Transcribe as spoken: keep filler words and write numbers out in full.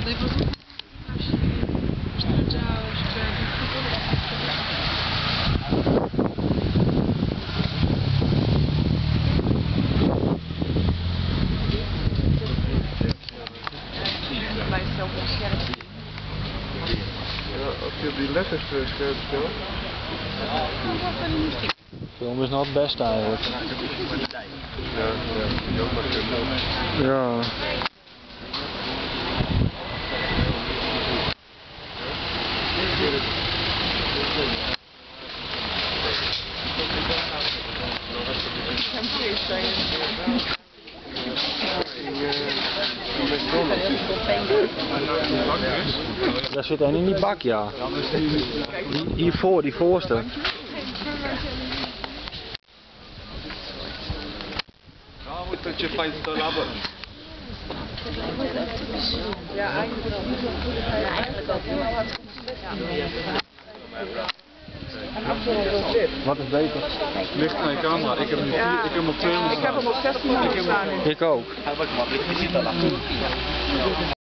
Daí você vai ser algum cheiro aqui. Als je die letters scherp stelt. Film is nou het beste eigenlijk. Ja, ja, die ook maar kunnen. Ja. Daar zit een in die bak, ja. Die, hiervoor, die voorste. Ja, moet dat je fijn te labben. Ja, eigenlijk wel. Ja, eigenlijk ook heel hard. Wat is beter? Ligt aan je camera. Ik heb hem, ja. ik heb hem op tweehonderd Ik heb hem op zestienhonderd staan. Ik ook.